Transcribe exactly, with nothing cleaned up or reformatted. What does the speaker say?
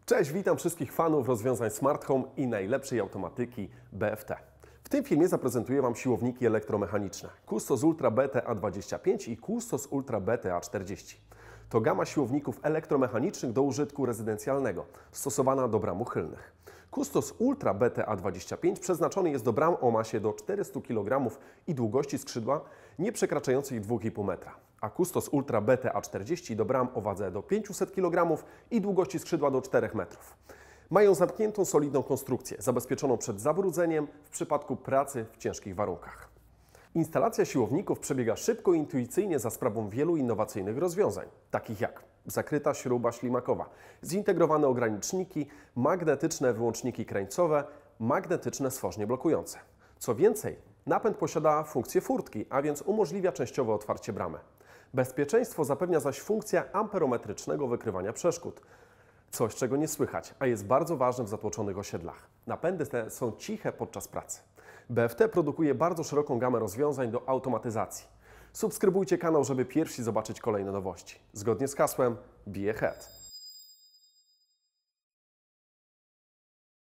Cześć, witam wszystkich fanów rozwiązań Smart Home i najlepszej automatyki B F T. W tym filmie zaprezentuję Wam siłowniki elektromechaniczne Custos Ultra B T A dwadzieścia pięć i Custos Ultra B T A czterdzieści. To gama siłowników elektromechanicznych do użytku rezydencjalnego, stosowana do bram uchylnych. Custos Ultra B T A dwadzieścia pięć przeznaczony jest do bram o masie do czterystu kilogramów i długości skrzydła nie przekraczającej dwa i pół metra, a Custos Ultra B T A czterdzieści do bram o wadze do pięciuset kilogramów i długości skrzydła do czterech metrów. Mają zamkniętą, solidną konstrukcję, zabezpieczoną przed zabrudzeniem w przypadku pracy w ciężkich warunkach. Instalacja siłowników przebiega szybko i intuicyjnie za sprawą wielu innowacyjnych rozwiązań, takich jak zakryta śruba ślimakowa, zintegrowane ograniczniki, magnetyczne wyłączniki krańcowe, magnetyczne stworznie blokujące. Co więcej, napęd posiada funkcję furtki, a więc umożliwia częściowe otwarcie bramy. Bezpieczeństwo zapewnia zaś funkcja amperometrycznego wykrywania przeszkód. Coś, czego nie słychać, a jest bardzo ważne w zatłoczonych osiedlach. Napędy te są ciche podczas pracy. B F T produkuje bardzo szeroką gamę rozwiązań do automatyzacji. Subskrybujcie kanał, żeby pierwsi zobaczyć kolejne nowości. Zgodnie z hasłem Be Ahead.